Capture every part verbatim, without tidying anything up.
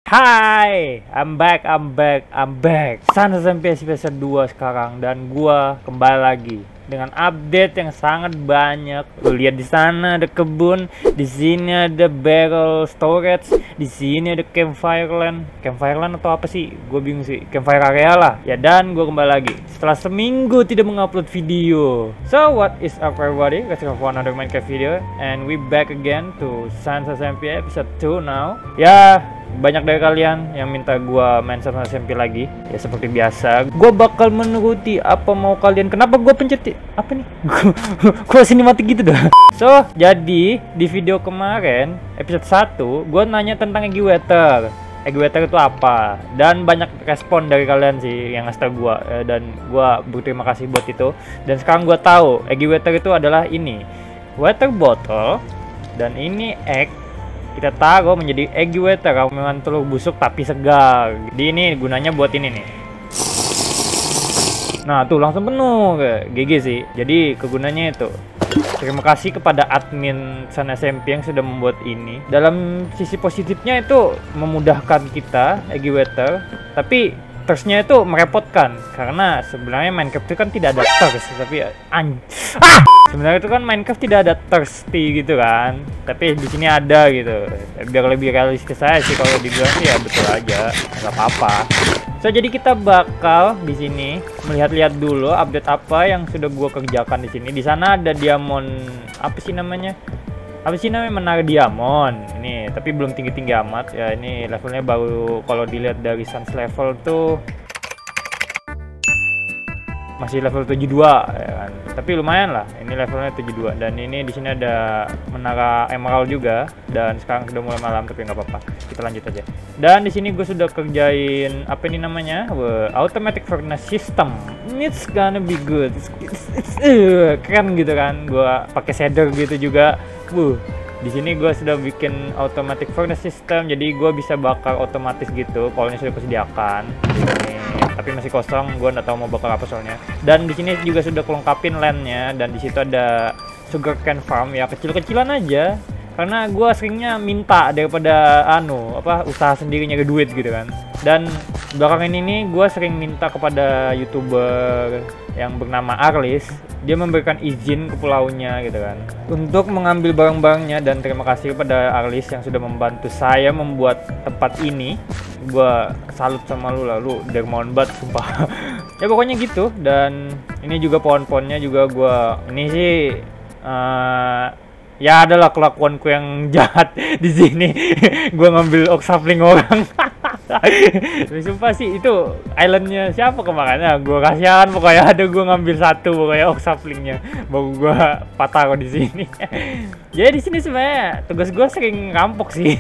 Hai, I'm back, I'm back, I'm back. Sans S M P episode dua sekarang dan gua kembali lagi dengan update yang sangat banyak. Lu lihat di sana ada kebun, di sini ada barrel storage, di sini ada campfire land. Campfire land atau apa sih? Gue bingung sih. Campfire area lah. Ya, dan gue kembali lagi setelah seminggu tidak mengupload video. So what is up everybody? Let's go for another Minecraft video and we back again to Sans S M P episode two now. Ya, banyak dari kalian yang minta gua main sama S M P lagi. Ya seperti biasa, gua bakal menuruti apa mau kalian. Kenapa gua pencet apa nih? Gua sinematik gitu dah. So, jadi di video kemarin episode satu gua nanya tentang Eggy Water. Eggy Water itu apa? Dan banyak respon dari kalian sih yang ngasih tau gua, dan gua berterima kasih buat itu. Dan sekarang gua tahu Eggy Water itu adalah ini. Water bottle dan ini egg kita taruh menjadi Eggy Water, ramuan telur busuk tapi segar. Di ini gunanya buat ini nih. Nah tuh langsung penuh, G G sih. Jadi kegunaannya itu. Terima kasih kepada admin Sans S M P yang sudah membuat ini. Dalam sisi positifnya itu memudahkan kita Eggy Water, tapi thirstnya itu merepotkan karena sebenarnya Minecraft itu kan tidak ada thirst, tapi anj ah! Sebenarnya itu kan Minecraft tidak ada thirsty gitu kan, tapi di sini ada gitu. Biar lebih realistis saya sih kalau dibilang, ya betul aja, nggak apa-apa. So jadi kita bakal di sini melihat-lihat dulu update apa yang sudah gua kerjakan di sini. Di sana ada diamond, apa sih namanya? Apa sih namanya, menara diamond ini, tapi belum tinggi-tinggi amat ya. Ini levelnya baru, kalau dilihat dari Sans level tuh masih level tujuh puluh dua ya kan. Tapi lumayan lah, ini levelnya tujuh puluh dua. Dan ini di sini ada menara emerald juga, dan sekarang sudah mulai malam tapi nggak apa-apa. Kita lanjut aja. Dan di sini gue sudah kerjain apa ini namanya? Well, automatic furnace system. It's gonna be good. It's, it's, it's uh, keren gitu kan. Gue pakai shader gitu juga. Uh, di sini gue sudah bikin automatic furnace system, jadi gue bisa bakar otomatis gitu. Polnya sudah disediakan. Ini tapi masih kosong, gue nggak tahu mau bakar apa soalnya. Dan di sini juga sudah kelengkapin landnya, dan di situ ada sugarcane farm ya, kecil-kecilan aja. Karena gue seringnya minta daripada anu apa usaha sendiri nyari duit gitu kan. Dan belakangan ini gue sering minta kepada youtuber yang bernama Arlis, dia memberikan izin ke pulaunya gitu kan untuk mengambil barang-barangnya. Dan terima kasih kepada Arlis yang sudah membantu saya membuat tempat ini. Gua salut sama lu lah, lu dermawan banget sumpah. Ya pokoknya gitu. Dan ini juga pohon-pohonnya juga gua ini sih uh, ya adalah kelakuanku yang jahat di sini. Gua ngambil oak sapling orang. Tapi sumpah sih itu islandnya siapa kemarinnya, gua kasihan pokoknya. Ada gua ngambil satu pokoknya oak saplingnya, baru gua patah di sini. Jadi di sini sebenarnya tugas gua sering rampok sih.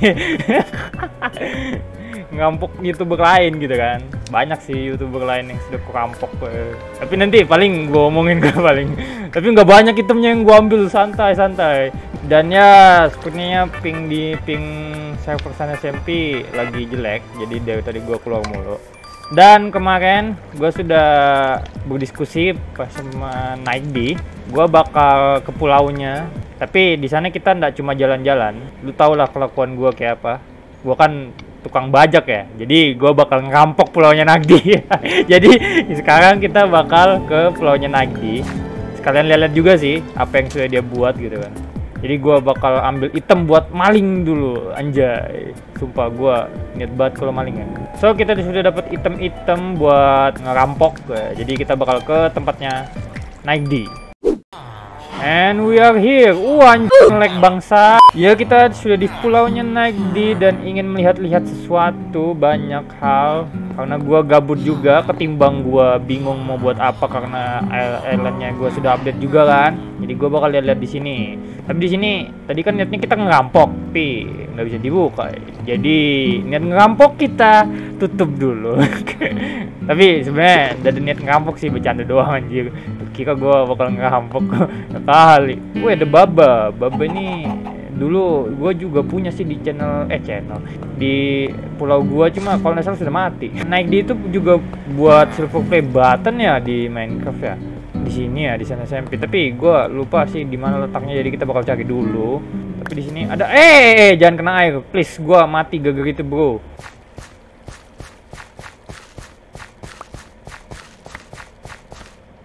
Ngampuk youtuber lain gitu kan. Banyak sih youtuber lain yang sudah kurampok, tapi nanti paling gue omongin ke paling. Tapi nggak banyak itemnya yang gue ambil, santai-santai. Dan ya sepertinya ping di ping server Sans S M P lagi jelek, jadi dari tadi gue keluar mulu. Dan kemarin gue sudah berdiskusi pas sama Naikdi, gue bakal ke pulaunya. Tapi di sana kita nggak cuma jalan-jalan. Lu tau lah kelakuan gue kayak apa. Gue kan tukang bajak ya, jadi gue bakal ngerampok pulaunya Nagdi. Jadi sekarang kita bakal ke pulaunya Nagdi. Sekalian lihat juga sih apa yang sudah dia buat gitu kan. Jadi gue bakal ambil item buat maling dulu, anjay. Sumpah gue niat banget kalau maling ya. So kita sudah dapat item-item buat ngerampok. Jadi kita bakal ke tempatnya Nagdi. And we are here. Uh, anjing lag bangsa. Ya kita sudah di pulaunya Nagdi dan ingin melihat-lihat sesuatu, banyak hal. Karena gua gabut juga, ketimbang gua bingung mau buat apa karena islandnya gua sudah update juga kan. Jadi gua bakal lihat-lihat di sini. Tapi di sini tadi kan niatnya kita ngerampok, tapi nggak bisa dibuka. Jadi niat ngerampok kita tutup dulu. Tapi sebenarnya dari niat ngerampok sih bercanda doang anjir. Kira gua bakal ngerampok kali. Wih ada Baba. Baba ini dulu gue juga punya sih di channel eh channel di pulau gue, cuma kalau nggak salah sudah mati. Naik di itu juga buat silver play button ya di Minecraft ya. Di sini ya di Sans S M P, tapi gue lupa sih di mana letaknya, jadi kita bakal cari dulu. Tapi di sini ada eh, eh jangan kena air please, gue mati gagal itu bro.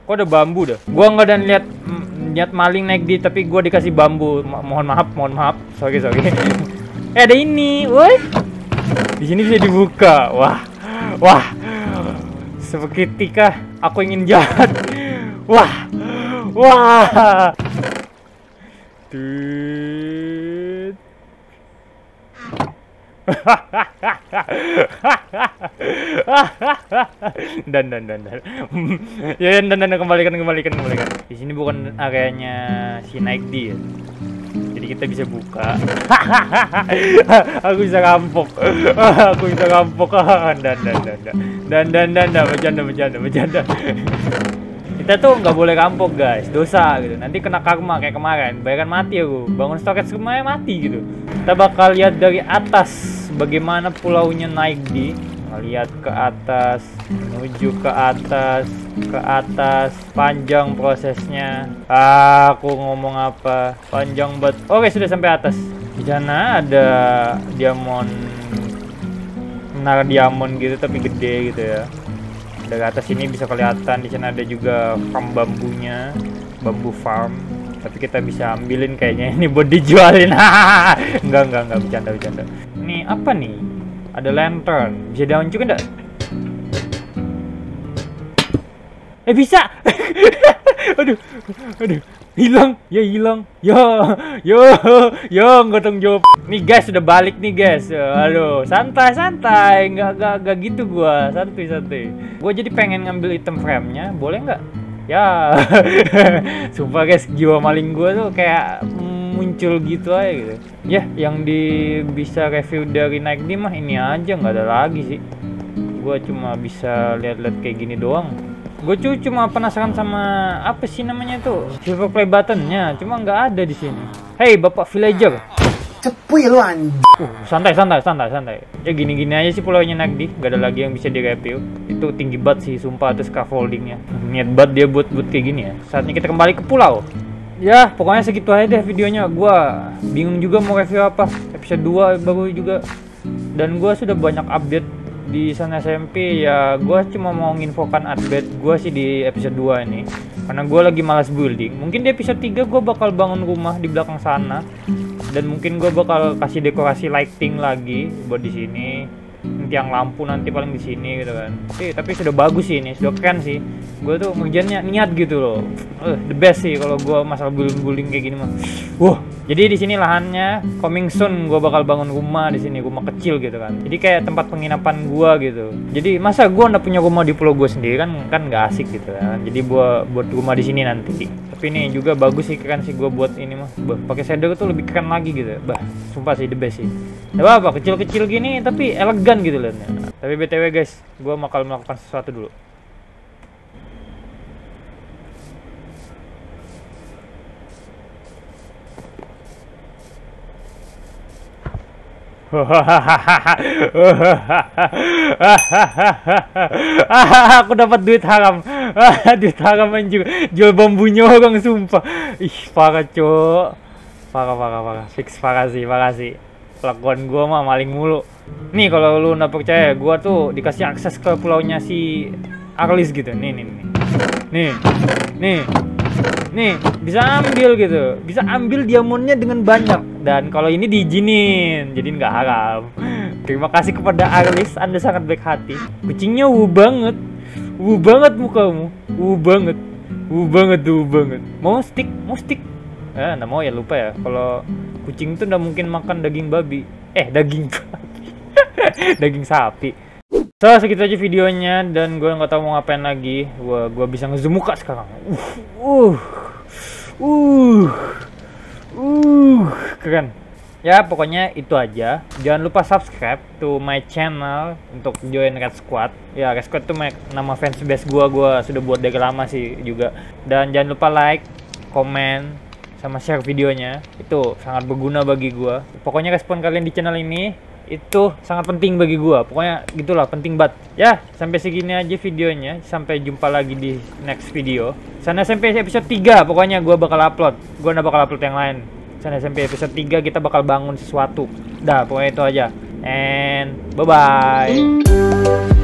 Kok ada bambu dah? Gua nggak dan lihat lihat maling naik di, tapi gua dikasih bambu. Mo mohon maaf, mohon maaf. Sorry, sorry. Eh, ada ini, woi. Di sini bisa dibuka. Wah, wah. Seketika aku ingin jahat. Wah, wah. Tut. dan dan dan dan ya dan dan kembalikan kembalikan kembalikan. Di sini bukan areanya si Naik di ya. Jadi kita bisa buka. Aku bisa rampok. Aku bisa rampok. Dan dan dan dan dan dan dan dan bercanda bercanda bercanda. Kita tuh nggak boleh rampok guys, dosa gitu. Nanti kena karma kayak kemarin. Bayangkan mati aku, bangun storage rumahnya mati gitu. Kita bakal lihat dari atas bagaimana pulaunya Naik di. Lihat ke atas, menuju ke atas, ke atas, panjang prosesnya. Ah, aku ngomong apa? Panjang banget. Oke, sudah sampai atas. Di sana ada diamond, menara diamond gitu tapi gede gitu ya. Dari atas ini bisa kelihatan. Di sana ada juga farm bambunya, bambu farm. Tapi kita bisa ambilin kayaknya ini buat dijualin. enggak enggak enggak bercanda bercanda. Ini apa nih? Ada lantern. Bisa dihancurkan enggak? Eh bisa. Aduh. Aduh. Hilang. Ya hilang. Yo. Yo. Yo enggak tanggung jawab. Nih guys sudah balik nih guys. Halo, santai santai. Enggak enggak enggak gitu gua. Santai santai. Gua jadi pengen ngambil item frame-nya. Boleh enggak? Ya. Sumpah guys, jiwa maling gua tuh kayak muncul gitu aja gitu. Ya, yang di bisa review dari Naik di mah ini aja, nggak ada lagi sih. Gua cuma bisa lihat-lihat kayak gini doang. Gue cuma penasaran sama apa sih namanya tuh silver play buttonnya, cuma nggak ada di sini. Hey bapak villager, cepuy lu anjing. Uh, santai santai santai santai. Ya gini-gini aja sih pulaunya Naik di, nggak ada lagi yang bisa direview. Itu tinggi banget sih, sumpah atas scaffoldingnya. Niat banget dia buat buat kayak gini ya. Saatnya kita kembali ke pulau. Ya pokoknya segitu aja deh videonya. Gua bingung juga mau review apa. Episode dua baru juga. Dan gua sudah banyak update di Sun S M P ya. Gua cuma mau nginfokan update gua sih di episode dua ini. Karena gua lagi malas building. Mungkin di episode tiga gua bakal bangun rumah di belakang sana. Dan mungkin gua bakal kasih dekorasi lighting lagi buat di sini. Tiang lampu nanti paling di sini gitu kan. Tapi, tapi sudah bagus sih ini, sudah keren sih. Gue tuh ngerjainnya niat gitu loh. Uh, the best sih kalau gue masalah building-building kayak gini mah. Wah, jadi di sini lahannya coming soon gue bakal bangun rumah di sini, rumah kecil gitu kan. Jadi kayak tempat penginapan gue gitu. Jadi masa gue nggak punya rumah di pulau gue sendiri kan kan nggak asik gitu kan. Jadi buat buat rumah di sini nanti. Tapi ini juga bagus sih, keren sih gue buat ini mah. Bah, pakai shader tuh lebih keren lagi gitu. Bah, sumpah sih the best sih. Ya apa kecil-kecil gini tapi elegan gitu loh. Tapi B T W guys, gue bakal melakukan sesuatu dulu. Aku dapat duit haram. Duit haram anjir. Jual bambunya orang sumpah. Ih, parah cok. Parah parah parah. Fix parah sih, parah sih. Kelakuan gua mah maling mulu. Nih kalau lu nggak percaya, gua tuh dikasih akses ke pulaunya si Arlis gitu. Nih nih nih. Nih. Nih. Nih, bisa ambil gitu. Bisa ambil diamondnya dengan banyak. Dan kalau ini diizinin, jadi nggak haram. Terima kasih kepada Arlis, Anda sangat baik hati. Kucingnya wuh banget. Wuh banget mukamu. Wuh banget. Wuh banget, wuh banget. Mau stick? Mau stick? Eh, nggak mau ya, lupa ya. Kalau kucing tuh nggak mungkin makan daging babi. Eh, daging babi. Daging sapi. So, segitu aja videonya dan gue nggak tahu mau ngapain lagi. Gua gua bisa ngezoom muka sekarang. Uh. Uh. Uh. Uh, keren. Ya, pokoknya itu aja. Jangan lupa subscribe to my channel untuk join Red Squad. Ya, Red Squad tuh nama fans base gua. Gua sudah buat dari lama sih juga. Dan jangan lupa like, komen, sama share videonya. Itu sangat berguna bagi gua. Pokoknya respon kalian di channel ini itu sangat penting bagi gua. Pokoknya gitulah, penting banget. Ya, sampai segini aja videonya. Sampai jumpa lagi di next video. Sana sampai episode tiga pokoknya gua bakal upload. Gua nggak bakal upload yang lain. Sana sampai episode tiga kita bakal bangun sesuatu. Dah, pokoknya itu aja. And bye bye.